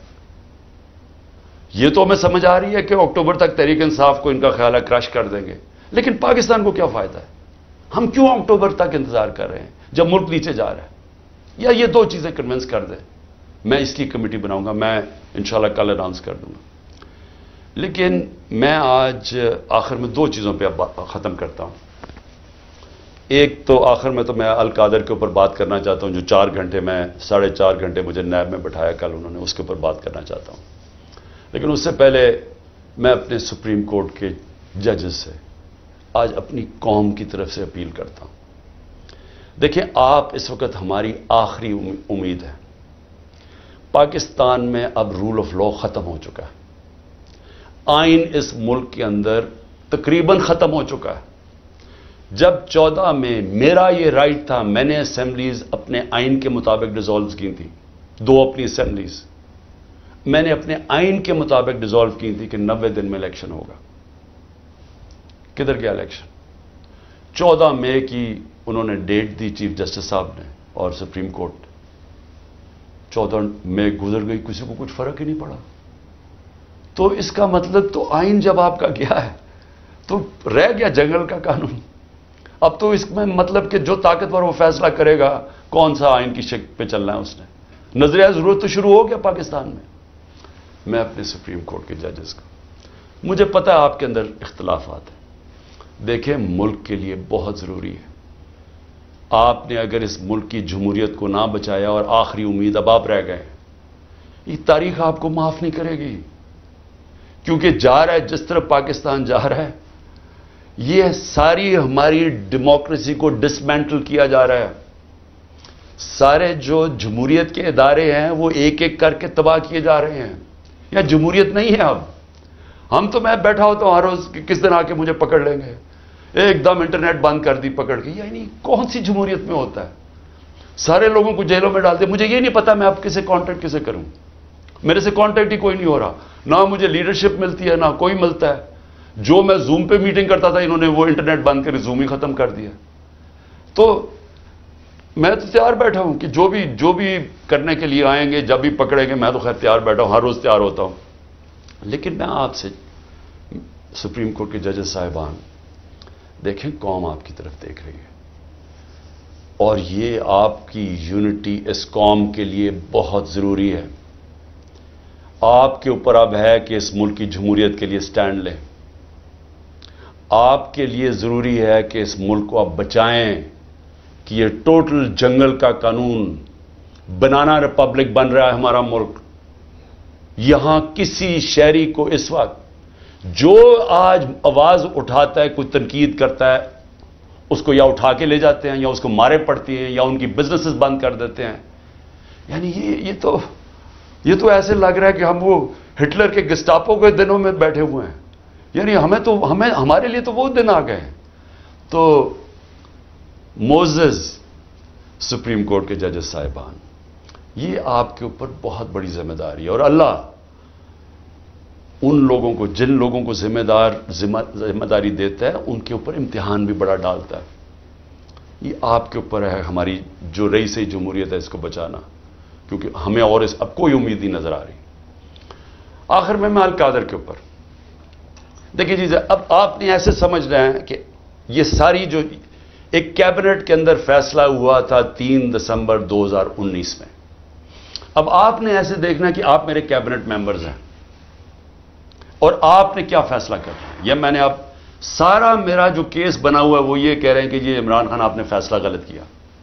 یہ تو ہمیں سمجھ آ رہی ہے کہ اکتوبر تک تحریک انصاف کو ان کا خیال ہے کرش کر دیں گے، لیکن پاکستان کو کیا فائدہ ہے؟ ہم کیوں اکتوبر تک انتظار کر رہے ہیں جب ملک نیچے جا رہا ہے؟ یا یہ دو چیزیں کنونس کر دیں. میں اس کی کمیٹی بناؤں گا، میں انشاءاللہ کل اناؤنس کر دوں گا. لیکن میں آج آخر میں دو چیزوں پہ اب ختم کرتا ہوں. ایک تو آخر میں تو میں القادر کے اوپر بات کرنا چاہتا ہوں، جو 4 گھنٹے میں 4.5 گھنٹے مجھے نیب میں بٹھایا کل انہوں نے، اس کے اوپر بات کرنا چاہتا ہوں. لیکن اس سے پہلے میں اپنے سپریم کورٹ کے ججز سے آج اپنی قوم کی طرف سے اپیل کرتا ہوں. دیکھیں، آپ اس وقت ہماری آخری امید ہے. پاکستان میں اب رول آف لا ختم ہو چکا ہے. آئین اس ملک کے اندر تقریباً ختم ہو چکا ہے. جب 14 میں میرا یہ رائٹ تھا، میں نے اسمبلیز اپنے آئین کے مطابق ڈیزالو کی تھیں، 2 اپنی اسمبلیز میں نے اپنے آئین کے مطابق ڈیزالو کی تھی کہ 90 دن میں الیکشن ہوگا. کدھر گیا الیکشن؟ 14 مئی کی انہوں نے ڈیٹ دی چیف جسٹس صاحب نے اور سپریم کورٹ. 14 مئی گزر گئی، کسی کو کچھ فرق ہی نہیں پڑا. تو اس کا مطلب تو آئین جب آپ کا گیا ہے تو رہ گیا جنگل کا قانون. اب تو اس میں مطلب کہ جو طاقتور وہ فیصلہ کرے گا کون سا آئین کی شکل پہ چلنا ہے. اس نے نظریہ ضرورت تو شروع ہو گیا پاکستان میں. میں اپنے سپریم کورٹ کے ججز کا، مجھے پتہ ہے آپ کے اندر اختلافات ہیں. دیکھیں، ملک کے لیے بہت ضروری ہے. آپ نے اگر اس ملک کی جمہوریت کو نہ بچایا اور آخری امید اب آپ رہ گئے، یہ تاریخ آپ کو معاف نہیں کرے گی. کیونکہ جا رہا ہے جس طرح پاکستان جا رہا ہے، یہ ساری ہماری ڈیموکریسی کو ڈسمینٹل کیا جا رہا ہے. سارے جو جمہوریت کے ادارے ہیں وہ ایک ایک کر کے تباہ کیے جا رہے ہیں. یا جمہوریت نہیں ہے اب. ہم تو میں بیٹھا ہوتا ہوں ہر روز کہ کس دن آ کے مجھے پکڑ لیں گے، ایک دم انٹرنیٹ بند کر دی پکڑ کے. یعنی کون سی جمہوریت میں ہوتا ہے؟ سارے لوگوں کو جیلوں میں ڈال دے. مجھے یہ نہیں پتا میں اب کسے کانٹیکٹ کسے کروں. میرے سے کانٹیکٹ ہی کوئی نہیں ہو رہا، نہ مجھے لیڈرشپ ملتی ہے نہ کوئی ملتا ہے. جو میں زوم پہ میٹنگ کرتا تھا، انہوں نے وہ انٹرنیٹ بند کر زوم ہی ختم کر دیا. تو میں تو تیار بیٹھا ہوں کہ جو بھی کرنے کے لیے آئیں گے، جب بھی پکڑیں گے، میں تو خیر تیار بیٹھا ہوں، ہر روز تیار ہوتا ہوں. لیکن میں آپ سے، سپریم کورٹ کے ججز صاحبان، دیکھیں قوم آپ کی طرف دیکھ رہی ہے اور یہ آپ کی یونٹی اس قوم کے لیے بہت ضروری ہے. آپ کے اوپر اب ہے کہ اس ملک کی جمہوریت کے لیے سٹینڈ لیں. آپ کے لیے ضروری ہے کہ اس ملک کو آپ بچائیں کہ یہ ٹوٹل جنگل کا قانون، بنانا ریپبلک بن رہا ہے ہمارا ملک. یہاں کسی شہری کو اس وقت جو آج آواز اٹھاتا ہے، کوئی تنقید کرتا ہے، اس کو یا اٹھا کے لے جاتے ہیں یا اس کو مارے پڑتی ہیں یا ان کی بزنسز بند کر دیتے ہیں. یعنی یہ تو ایسے لگ رہا ہے کہ ہم وہ ہٹلر کے گسٹاپو کے دنوں میں بیٹھے ہوئے ہیں. یعنی ہمارے لیے تو وہ دن آ گئے ہیں. تو معزز سپریم کورٹ کے ججز صاحبان، یہ آپ کے اوپر بہت بڑی ذمہ داری ہے. اور اللہ ان لوگوں کو، جن لوگوں کو ذمہ داری دیتا ہے، ان کے اوپر امتحان بھی بڑا ڈالتا ہے. یہ آپ کے اوپر ہے، ہماری جو رئیس جمہوریت ہے اس کو بچانا، کیونکہ ہمیں اور اب کوئی امید نہیں نظر آ رہی. آخر میں القادر کے اوپر دیکھیے جی، اب آپ نے ایسے سمجھ رہے ہیں کہ یہ ساری جو ایک کیبنٹ کے اندر فیصلہ ہوا تھا 3 دسمبر 2019 میں، اب آپ نے ایسے دیکھنا کہ آپ میرے کیبنٹ ممبرز ہیں اور آپ نے کیا فیصلہ کرنا ہے. یہ میں نے اب سارا میرا جو کیس بنا ہوا ہے وہ یہ کہہ رہے ہیں کہ یہ عمران خان آپ نے فیصلہ غلط کیا.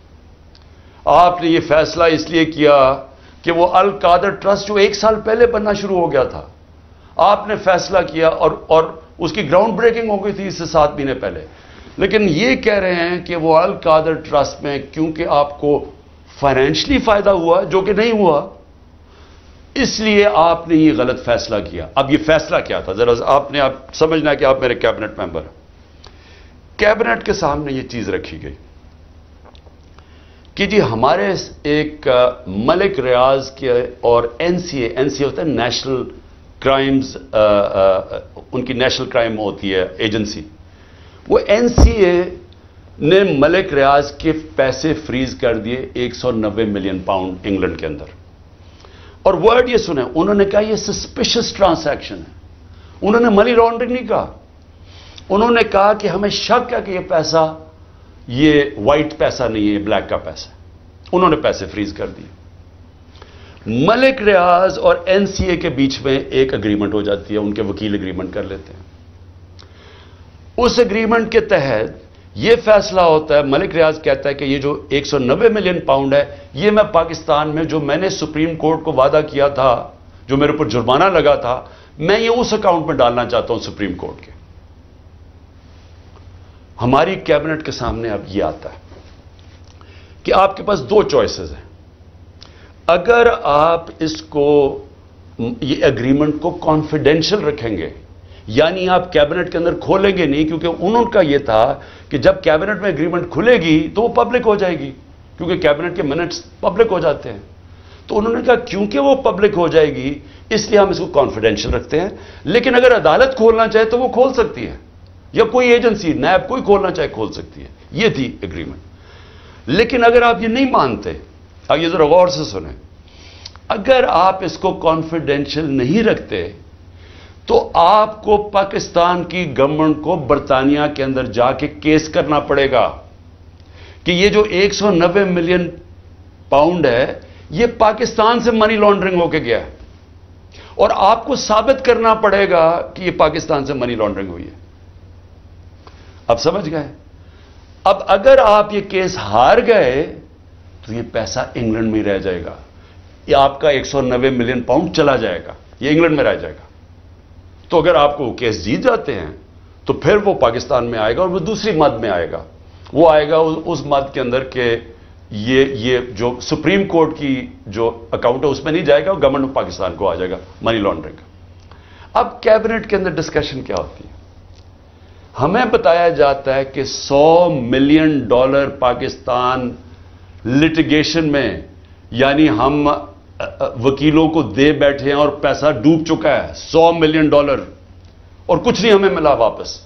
آپ نے یہ فیصلہ اس لیے کیا کہ وہ القادر ٹرسٹ جو 1 سال پہلے بننا شروع ہو گیا تھا، آپ نے فیصلہ کیا اور اس کی گراؤنڈ بریکنگ ہو گئی تھی اس سے 7 مہینے پہلے. لیکن یہ کہہ رہے ہیں کہ وہ القادر ٹرسٹ میں کیونکہ آپ کو فائنینشلی فائدہ ہوا جو کہ نہیں ہوا، اس لیے آپ نے یہ غلط فیصلہ کیا. اب یہ فیصلہ کیا تھا ذرا آپ نے سمجھنا ہے کہ آپ میرے کیبنٹ ممبر ہیں. کیبنٹ کے سامنے یہ چیز رکھی گئی کہ جی ہمارے ایک ملک ریاض کے اور این سی اے ہوتا ہے نیشنل کرائمز، ان کی نیشنل کرائم ہوتی ہے ایجنسی. وہ این سی اے نے ملک ریاض کے پیسے فریز کر دیے 190 ملین پاؤنڈ انگلینڈ کے اندر. اور ورڈ یہ سنیں، انہوں نے کہا یہ سسپیشس ٹرانزیکشن ہے. انہوں نے منی لانڈرنگ نہیں کہا، انہوں نے کہا کہ ہمیں شک ہے کہ یہ پیسہ یہ وائٹ پیسہ نہیں ہے، بلیک کا پیسہ. انہوں نے پیسے فریز کر دیے. ملک ریاض اور این سی اے کے بیچ میں ایک اگریمنٹ ہو جاتی ہے، ان کے وکیل اگریمنٹ کر لیتے ہیں. اس اگریمنٹ کے تحت یہ فیصلہ ہوتا ہے، ملک ریاض کہتا ہے کہ یہ جو 190 ملین پاؤنڈ ہے، یہ میں پاکستان میں جو میں نے سپریم کورٹ کو وعدہ کیا تھا، جو میرے اوپر جرمانہ لگا تھا، میں یہ اس اکاؤنٹ میں ڈالنا چاہتا ہوں سپریم کورٹ کے. ہماری کیبنٹ کے سامنے اب یہ آتا ہے کہ آپ کے پاس 2 چوائسز ہیں. اگر آپ اس کو، یہ اگریمنٹ کو کانفیڈینشل رکھیں گے یعنی آپ کیبنٹ کے اندر کھولیں گے نہیں، کیونکہ انہوں کا یہ تھا کہ جب کیبنٹ میں اگریمنٹ کھلے گی تو وہ پبلک ہو جائے گی، کیونکہ کیبنٹ کے منٹس پبلک ہو جاتے ہیں۔ تو انہوں نے کہا کیونکہ وہ پبلک ہو جائے گی اس لیے ہم اس کو کانفیڈینشیل رکھتے ہیں، لیکن اگر عدالت کھولنا چاہے تو وہ کھول سکتی ہے، یا کوئی ایجنسی نیب کوئی کھولنا چاہے کھول سکتی ہے۔ یہ تھی اگریمنٹ۔ لیکن اگر آپ یہ نہیں مانتے، اب یہ ذرا غور سے سنیں، اگر آپ اس کو کانفیڈینشیل نہیں رکھتے تو آپ کو پاکستان کی گورنمنٹ کو برطانیہ کے اندر جا کے کیس کرنا پڑے گا کہ یہ جو 190 ملین پاؤنڈ ہے یہ پاکستان سے منی لانڈرنگ ہو کے گیا ہے، اور آپ کو ثابت کرنا پڑے گا کہ یہ پاکستان سے منی لانڈرنگ ہوئی ہے۔ اب سمجھ گئے؟ اب اگر آپ یہ کیس ہار گئے تو یہ پیسہ انگلینڈ میں ہی رہ جائے گا، یہ آپ کا 190 ملین پاؤنڈ چلا جائے گا، یہ انگلینڈ میں رہ جائے گا۔ تو اگر آپ کو کیس جیت جاتے ہیں تو پھر وہ پاکستان میں آئے گا، اور وہ دوسری مد میں آئے گا، وہ آئے گا اس مد کے اندر کہ یہ جو سپریم کورٹ کی جو اکاؤنٹ ہے اس میں نہیں جائے گا، گورنمنٹ آف پاکستان کو آ جائے گا منی لانڈرنگ کا۔ اب کیبنٹ کے اندر ڈسکشن کیا ہوتی ہے؟ ہمیں بتایا جاتا ہے کہ $100 ملین پاکستان لٹیگیشن میں، یعنی ہم وکیلوں کو دے بیٹھے ہیں اور پیسہ ڈوب چکا ہے $100 ملین، اور کچھ نہیں ہمیں ملا واپس۔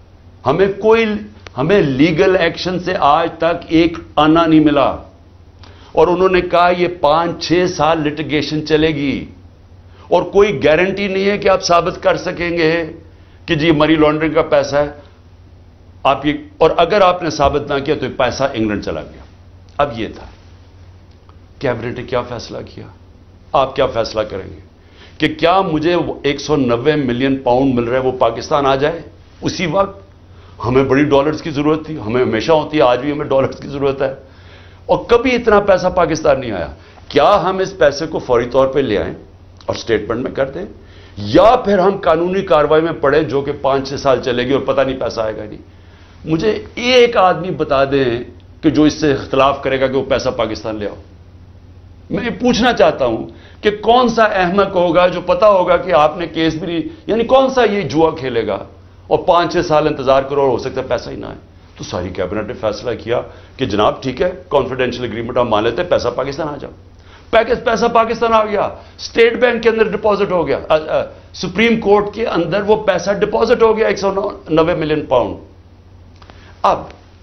ہمیں لیگل ایکشن سے آج تک ایک آنا نہیں ملا، اور انہوں نے کہا یہ 5-6 سال لٹیگیشن چلے گی، اور کوئی گارنٹی نہیں ہے کہ آپ ثابت کر سکیں گے کہ جی منی لانڈرنگ کا پیسہ ہے آپ یہ، اور اگر آپ نے ثابت نہ کیا تو یہ پیسہ انگلینڈ چلا گیا۔ اب یہ تھا کیبنٹ نے کیا فیصلہ کیا، آپ کیا فیصلہ کریں گے کہ کیا مجھے 190 ملین پاؤنڈ مل رہا ہے وہ پاکستان آ جائے اسی وقت؟ ہمیں بڑی ڈالرز کی ضرورت تھی، ہمیں ہمیشہ ہوتی ہے، آج بھی ہمیں ڈالرز کی ضرورت ہے، اور کبھی اتنا پیسہ پاکستان نہیں آیا۔ کیا ہم اس پیسے کو فوری طور پہ لے آئیں اور اسٹیٹمنٹ میں کر دیں، یا پھر ہم قانونی کارروائی میں پڑیں جو کہ 5-6 سال چلے گی اور پتہ نہیں پیسہ آئے گا نہیں؟ مجھے ایک آدمی بتا دیں کہ جو اس سے اختلاف کرے گا کہ وہ پیسہ پاکستان لے آؤ۔ میں یہ پوچھنا چاہتا ہوں کہ کون سا احمق ہوگا جو پتا ہوگا کہ آپ نے کیس بھی نہیں، یعنی کون سا یہ جوا کھیلے گا اور 5-6 سال انتظار کرو اور ہو سکتا ہے پیسہ ہی نہ آئے؟ تو ساری کیبنٹ نے فیصلہ کیا کہ جناب ٹھیک ہے، کانفیڈینشیل اگریمنٹ ہم مان لیتے ہیں، پیسہ پاکستان آ جاؤ۔ پیسہ پاکستان آ گیا، اسٹیٹ بینک کے اندر ڈپازٹ ہو گیا، سپریم کورٹ کے اندر وہ پیسہ ڈپازٹ ہو گیا 190 ملین پاؤنڈ۔ اب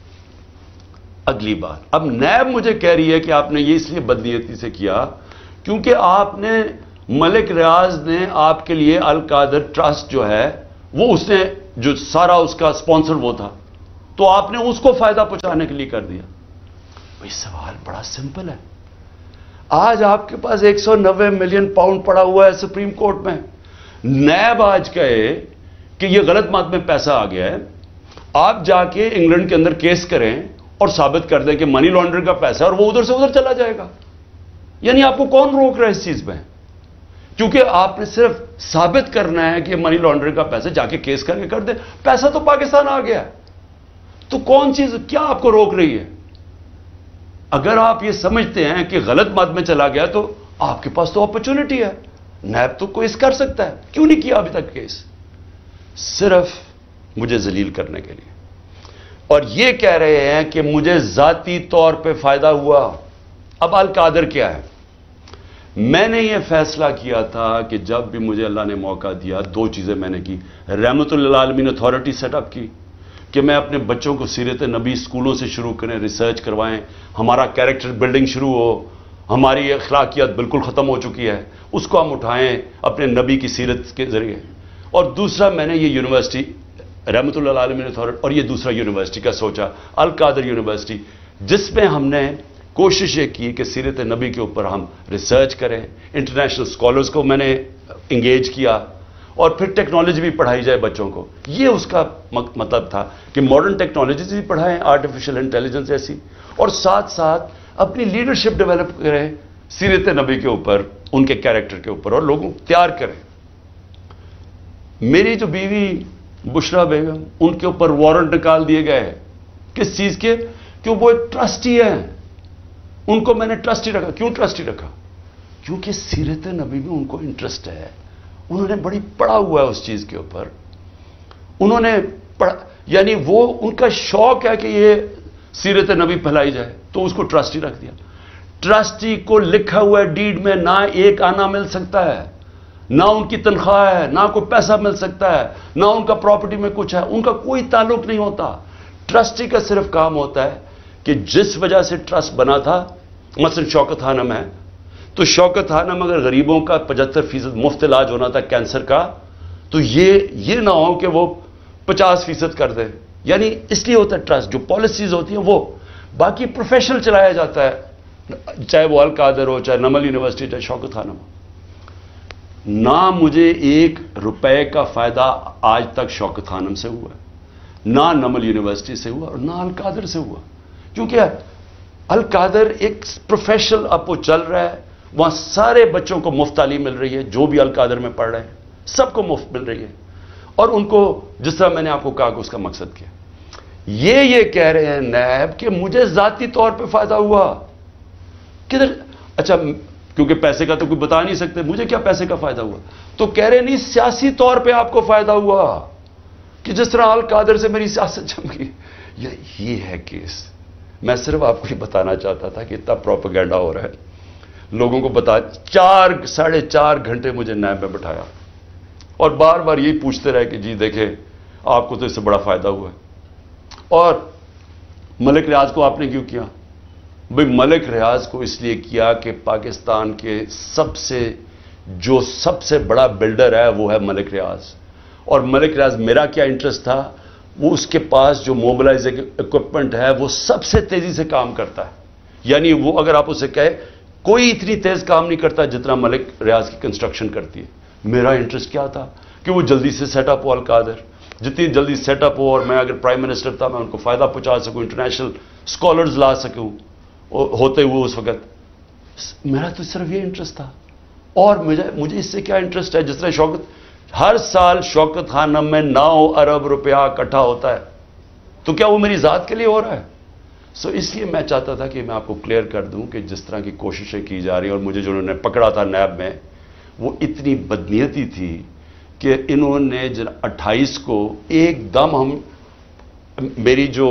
اگلی بات، اب نیب مجھے کہہ رہی ہے کہ آپ نے یہ اس لیے بدنیتی سے کیا کیونکہ آپ نے ملک ریاض نے آپ کے لیے القادر ٹرسٹ جو ہے وہ اس نے جو سارا اس کا سپانسر وہ تھا، تو آپ نے اس کو فائدہ پہنچانے کے لیے کر دیا۔ بھئی سوال بڑا سمپل ہے، آج آپ کے پاس 190 ملین پاؤنڈ پڑا ہوا ہے سپریم کورٹ میں، نیب آج کہے کہ یہ غلط مد میں پیسہ آ گیا ہے، آپ جا کے انگلینڈ کے اندر کیس کریں اور ثابت کر دیں کہ منی لانڈرنگ کا پیسہ ہے اور وہ ادھر سے ادھر چلا جائے گا۔ یعنی آپ کو کون روک رہا ہے اس چیز میں؟ کیونکہ آپ نے صرف ثابت کرنا ہے کہ منی لانڈرنگ کا پیسہ، جا کے کیس کر کے کر دیں، پیسہ تو پاکستان آ گیا، تو کون چیز کیا آپ کو روک رہی ہے؟ اگر آپ یہ سمجھتے ہیں کہ غلط مد میں چلا گیا تو آپ کے پاس تو اپرچونٹی ہے، نیب تو کیس کر سکتا ہے، کیوں نہیں کیا ابھی تک کیس؟ صرف مجھے ذلیل کرنے کے لیے، اور یہ کہہ رہے ہیں کہ مجھے ذاتی طور پہ فائدہ ہوا۔ اب القادر کیا ہے؟ میں نے یہ فیصلہ کیا تھا کہ جب بھی مجھے اللہ نے موقع دیا، 2 چیزیں میں نے کی۔ رحمت للعالمین اتھارٹی سیٹ اپ کی کہ میں اپنے بچوں کو سیرت نبی اسکولوں سے شروع کریں، ریسرچ کروائیں، ہمارا کیریکٹر بلڈنگ شروع ہو، ہماری اخلاقیات بالکل ختم ہو چکی ہے، اس کو ہم اٹھائیں اپنے نبی کی سیرت کے ذریعے۔ اور دوسرا میں نے یہ یونیورسٹی رحمت للعالمین اتھارٹی، اور یہ دوسرا یونیورسٹی کا سوچا، القادر یونیورسٹی، جس میں ہم نے کوشش یہ کی کہ سیرت نبی کے اوپر ہم ریسرچ کریں، انٹرنیشنل اسکالرز کو میں نے انگیج کیا، اور پھر ٹیکنالوجی بھی پڑھائی جائے بچوں کو۔ یہ اس کا مطلب تھا کہ ماڈرن ٹیکنالوجیز بھی پڑھائیں، آرٹیفیشل انٹیلیجنس ایسی، اور ساتھ ساتھ اپنی لیڈرشپ ڈیولپ کریں سیرت نبی کے اوپر، ان کے کیریکٹر کے اوپر، اور لوگوں کو تیار کریں۔ میری جو بیوی بشرا بیگم، ان کے اوپر وارنٹ نکال دیے گئے، کس چیز کے؟ کہ وہ ایک ٹرسٹی ہے، ان کو میں نے ٹرسٹی رکھا۔ کیوں ٹرسٹی رکھا؟ کیونکہ سیرت نبی میں ان کو انٹرسٹ ہے، انہوں نے بڑی پڑھا ہوا ہے اس چیز کے اوپر، انہوں نے پڑھا، یعنی وہ ان کا شوق ہے کہ یہ سیرت نبی پھیلائی جائے، تو اس کو ٹرسٹی رکھ دیا۔ ٹرسٹی کو لکھا ہوا ڈیڈ میں نہ ایک آنا مل سکتا ہے، نہ ان کی تنخواہ ہے، نہ کوئی پیسہ مل سکتا ہے، نہ ان کا پراپرٹی میں کچھ ہے، ان کا کوئی تعلق نہیں ہوتا۔ ٹرسٹی کا صرف کام ہوتا ہے کہ جس وجہ سے ٹرسٹ بنا تھا، مثلا شوکت خانم ہے، تو شوکت خانم اگر غریبوں کا 75% مفت علاج ہونا تھا کینسر کا، تو یہ نہ ہو کہ وہ 50% کر دیں، یعنی اس لیے ہوتا ہے ٹرسٹ، جو پالیسیز ہوتی ہیں وہ۔ باقی پروفیشنل چلایا جاتا ہے، چاہے وہ القادر ہو، چاہے نمل یونیورسٹی، چاہے شوکت خانم ہو۔ نہ مجھے 1 روپے کا فائدہ آج تک شوکت خانم سے ہوا ہے، نہ نمل یونیورسٹی سے ہوا، اور نہ القادر سے ہوا، کیونکہ القادر ایک پروفیشنل اب وہ چل رہا ہے، وہاں سارے بچوں کو مفت تعلیم مل رہی ہے، جو بھی القادر میں پڑھ رہے ہیں سب کو مفت مل رہی ہے، اور ان کو جس طرح میں نے آپ کو کہا کہ اس کا مقصد کیا۔ یہ کہہ رہے ہیں نیب کہ مجھے ذاتی طور پہ فائدہ ہوا، کدھر؟ اچھا، کیونکہ پیسے کا تو کوئی بتا نہیں سکتے، مجھے کیا پیسے کا فائدہ ہوا؟ تو کہہ رہے نہیں سیاسی طور پہ آپ کو فائدہ ہوا، کہ جس طرح القادر سے میری سیاست جم گئی۔ یہ ہے کیس۔ میں صرف آپ کو یہ بتانا چاہتا تھا کہ اتنا پروپیگنڈا ہو رہا ہے، لوگوں کو بتا 4.5 گھنٹے مجھے نیب میں بٹھایا، اور بار بار یہی پوچھتے رہے کہ جی دیکھیں آپ کو تو اس سے بڑا فائدہ ہوا ہے۔ اور ملک ریاض کو آپ نے کیوں کیا؟ بھئی ملک ریاض کو اس لیے کیا کہ پاکستان کے سب سے بڑا بلڈر ہے وہ ہے ملک ریاض، اور ملک ریاض میرا کیا انٹرسٹ تھا، وہ اس کے پاس جو موبلائز اکوپمنٹ ہے وہ سب سے تیزی سے کام کرتا ہے، یعنی وہ اگر آپ اسے کہے کوئی اتنی تیز کام نہیں کرتا جتنا ملک ریاض کی کنسٹرکشن کرتی ہے۔ میرا انٹرسٹ کیا تھا کہ وہ جلدی سے سیٹ اپ ہو، القادر جتنی جلدی سیٹ اپ ہو، اور میں اگر پرائم منسٹر تھا میں ان کو فائدہ پہنچا سکوں، انٹرنیشنل اسکالرز لا سکوں ہوتے ہوئے اس وقت۔ میرا تو صرف یہ انٹرسٹ تھا، اور مجھے اس سے کیا انٹرسٹ ہے؟ جس طرح ہر سال شوکت خانم میں 9 ارب روپیہ اکٹھا ہوتا ہے، تو کیا وہ میری ذات کے لیے ہو رہا ہے؟ اس لیے میں چاہتا تھا کہ میں آپ کو کلیئر کر دوں کہ جس طرح کی کوششیں کی جا رہی ہیں، اور مجھے جو انہوں نے پکڑا تھا نیب میں وہ اتنی بدنیتی تھی کہ انہوں نے 28 کو ایک دم میری جو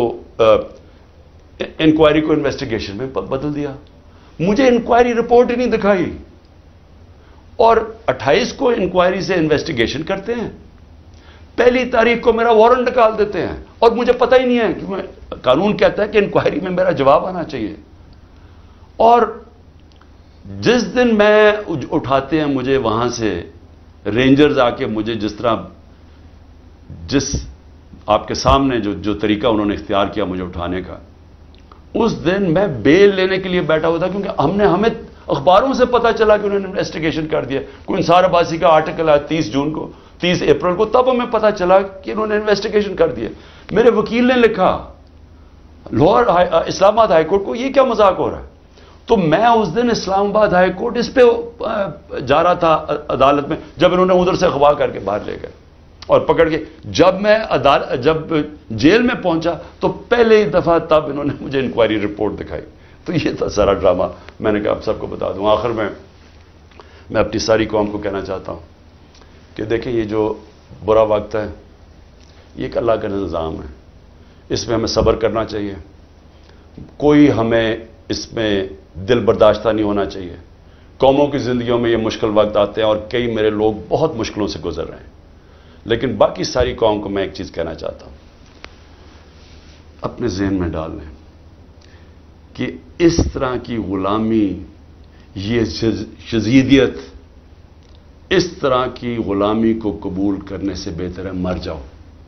انکوائری کو انویسٹیگیشن میں بدل دیا، مجھے انکوائری رپورٹ ہی نہیں دکھائی، اور 28 کو انکوائری سے انویسٹیگیشن کرتے ہیں، 1 تاریخ کو میرا وارنٹ نکال دیتے ہیں، اور مجھے پتہ ہی نہیں ہے کہ قانون کہتا ہے کہ انکوائری میں میرا جواب آنا چاہیے۔ اور جس دن میں اٹھاتے ہیں مجھے وہاں سے رینجرز آ کے مجھے جس آپ کے سامنے جو طریقہ انہوں نے اختیار کیا مجھے اٹھانے کا، اس دن میں بیل لینے کے لیے بیٹھا ہوا تھا، کیونکہ ہمیں اخباروں سے پتا چلا کہ انہوں نے انویسٹیگیشن کر دیا، کوئی انصار عباسی کا آرٹیکل ہے 30 اپریل کو، تب ہمیں پتا چلا کہ انہوں نے انویسٹیگیشن کر دیا۔ میرے وکیل نے لکھا لاہور اسلام آباد ہائی کورٹ کو، یہ کیا مذاق ہو رہا ہے؟ تو میں اس دن اسلام آباد ہائی کورٹ اس پہ جا رہا تھا عدالت میں، جب انہوں نے ادھر سے اغوا کر کے باہر لے گئے اور پکڑ کے، جب جیل میں پہنچا تو پہلے ہی دفعہ تب انہوں نے مجھے انکوائری رپورٹ دکھائی۔ تو یہ تھا سارا ڈرامہ، میں نے کہا آپ سب کو بتا دوں۔ آخر میں اپنی ساری قوم کو کہنا چاہتا ہوں کہ دیکھیں یہ جو برا وقت ہے یہ ایک اللہ کا نظام ہے، اس میں ہمیں صبر کرنا چاہیے، کوئی ہمیں اس میں دل برداشتہ نہیں ہونا چاہیے۔ قوموں کی زندگیوں میں یہ مشکل وقت آتے ہیں، اور کئی میرے لوگ بہت مشکلوں سے گزر رہے ہیں، لیکن باقی ساری قوم کو میں ایک چیز کہنا چاہتا ہوں، اپنے ذہن میں ڈال لیں کہ اس طرح کی غلامی، یہ شذیدیت، اس طرح کی غلامی کو قبول کرنے سے بہتر ہے مر جاؤ۔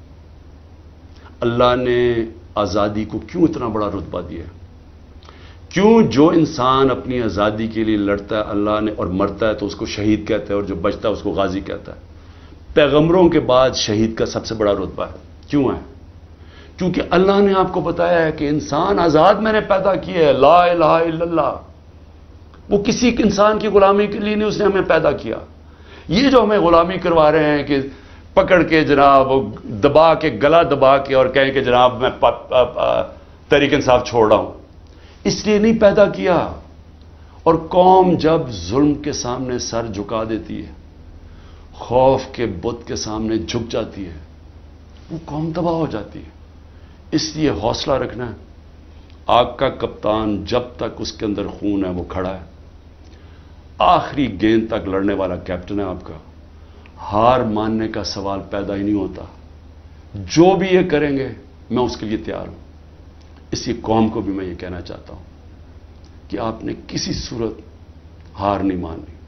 اللہ نے آزادی کو کیوں اتنا بڑا رتبہ دیا؟ کیوں جو انسان اپنی آزادی کے لیے لڑتا ہے اللہ نے اور مرتا ہے تو اس کو شہید کہتا ہے، اور جو بچتا ہے اس کو غازی کہتا ہے۔ پیغمبروں کے بعد شہید کا سب سے بڑا رتبہ ہے، کیوں ہے؟ کیونکہ اللہ نے آپ کو بتایا ہے کہ انسان آزاد میں نے پیدا کیا ہے، لا الہ الا اللہ، وہ کسی انسان کی غلامی کے لیے نہیں، اس نے ہمیں پیدا کیا۔ یہ جو ہمیں غلامی کروا رہے ہیں کہ پکڑ کے جناب دبا کے، گلا دبا کے، اور کہیں کہ جناب میں تحریک انصاف چھوڑ رہا ہوں، اس لیے نہیں پیدا کیا۔ اور قوم جب ظلم کے سامنے سر جھکا دیتی ہے، خوف کے بت کے سامنے جھک جاتی ہے، وہ قوم تباہ ہو جاتی ہے. اس لیے حوصلہ رکھنا ہے. آپ کا کپتان جب تک اس کے اندر خون ہے وہ کھڑا ہے. آخری گیند تک لڑنے والا کیپٹن ہے آپ کا. ہار ماننے کا سوال پیدا ہی نہیں ہوتا. جو بھی یہ کریں گے میں اس کے لیے تیار ہوں. اسی قوم کو بھی میں یہ کہنا چاہتا ہوں کہ آپ نے کسی صورت ہار نہیں ماننی.